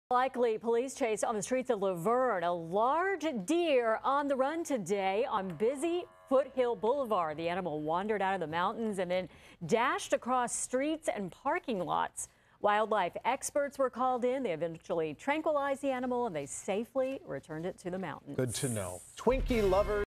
Likely police chase on the streets of Laverne. A large deer on the run today on busy Foothill Blvd. The animal wandered out of the mountains and then dashed across streets and parking lots. Wildlife experts were called in. They eventually tranquilized the animal and they safely returned it to the mountains. Good to know. Twinkie lovers.